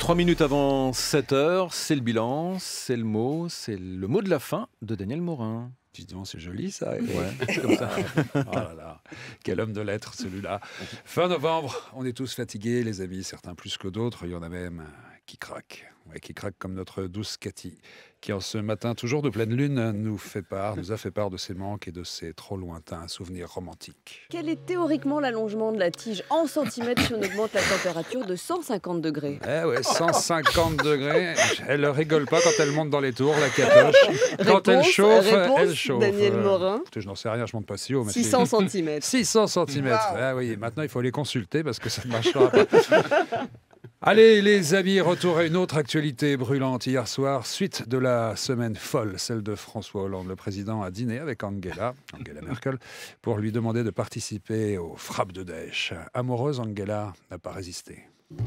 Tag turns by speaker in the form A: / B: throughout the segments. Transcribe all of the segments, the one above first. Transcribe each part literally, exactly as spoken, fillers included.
A: Trois minutes avant sept heures, c'est le bilan, c'est le mot, c'est le mot de la fin de Daniel Morin.
B: Dis donc, c'est joli ça.
A: Ouais, comme ça.
B: Oh là là, quel homme de lettres celui-là. Fin novembre, on est tous fatigués, les amis, certains plus que d'autres. Il y en a même qui craquent. Ouais, qui craquent comme notre douce Cathy, qui en ce matin, toujours de pleine lune, nous fait part, nous a fait part de ses manques et de ses trop lointains souvenirs romantiques.
C: Quel est théoriquement l'allongement de la tige en centimètres si on augmente la température de cent cinquante degrés?
B: Eh ouais, cent cinquante degrés. Elle ne rigole pas quand elle monte dans les tours, la catoche. Quand
C: Réponse,
B: elle chauffe,
C: réponse,
B: elle chauffe.
C: Daniel
B: Euh,
C: Morin.
B: écoutez, je n'en sais rien, je monte pas si haut. mais
C: six cents centimètres.
B: six cents centimètres. Ah oui, maintenant il faut les consulter parce que ça ne marchera pas. Allez les amis, retour à une autre actualité brûlante. Hier soir, suite de la semaine folle, celle de François Hollande. Le président a dîné avec Angela, Angela Merkel, pour lui demander de participer aux frappes de Daesh. Amoureuse, Angela n'a pas résisté.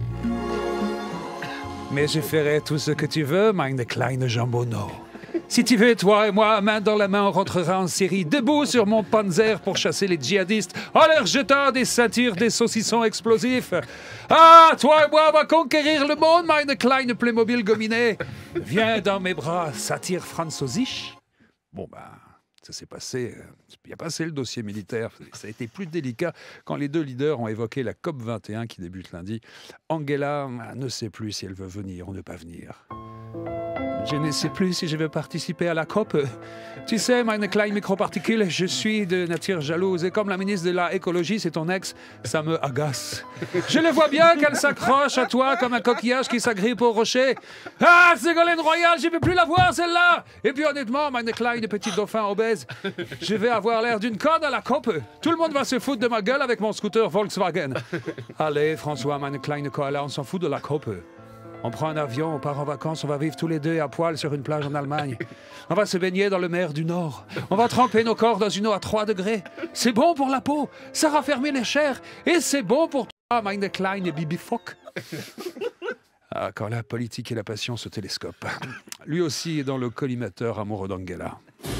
B: Mais je ferai tout ce que tu veux, meine kleine jambonneau. Si tu veux, toi et moi, main dans la main, on rentrera en Syrie, debout sur mon panzer pour chasser les djihadistes, en leur jetant des ceintures, des saucissons explosifs. Ah, toi et moi, on va conquérir le monde, meine kleine Playmobil gominé. Viens dans mes bras, satire französisch. Bon, ben, ça s'est passé, il n'y a pas passé le dossier militaire. Ça a été plus délicat quand les deux leaders ont évoqué la COP vingt et un qui débute lundi. Angela ne sait plus si elle veut venir ou ne pas venir. Je ne sais plus si je veux participer à la COP. Tu sais, meine kleine microparticule, je suis de nature jalouse. Et comme la ministre de la écologie, c'est ton ex, ça me agace. Je le vois bien qu'elle s'accroche à toi comme un coquillage qui s'agrippe au rocher. Ah, Ségolène Royal, je ne peux plus la voir, celle-là. Et puis honnêtement, meine kleine petit dauphin obèse, je vais avoir l'air d'une conne à la COP. Tout le monde va se foutre de ma gueule avec mon scooter Volkswagen. Allez, François, meine kleine koala, on s'en fout de la COP. On prend un avion, on part en vacances, on va vivre tous les deux à poil sur une plage en Allemagne. On va se baigner dans le mer du Nord. On va tremper nos corps dans une eau à trois degrés. C'est bon pour la peau, ça raffermit les chairs. Et c'est bon pour toi, meine kleine Bibifock. Ah, quand la politique et la passion se télescopent. Lui aussi est dans le collimateur amoureux d'Angela.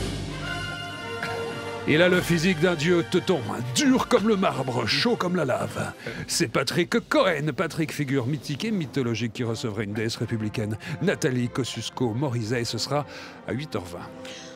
B: Il a le physique d'un dieu teuton, dur comme le marbre, chaud comme la lave. C'est Patrick Cohen, Patrick, figure mythique et mythologique qui recevrait une déesse républicaine. Nathalie Kosciusko-Morizet, ce sera à huit heures vingt.